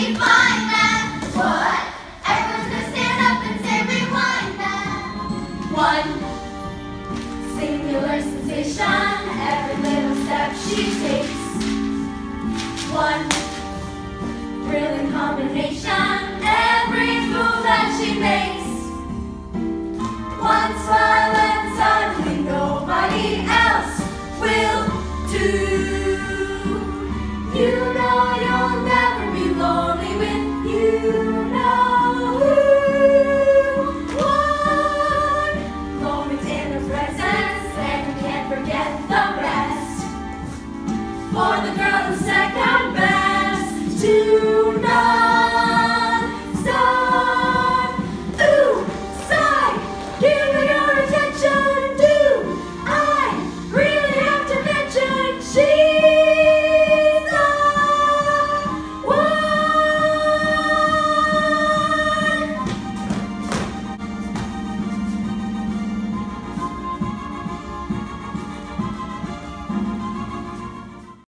rewind that. What? Everyone's gonna stand up and say rewind that. One singular sensation, every little step she takes. One brilliant combination, every move that she makes. One smile and suddenly nobody else will do. You know you'll never be lonely with you know who. One moment in her presence and you can't forget the rest. For the girl who's second best.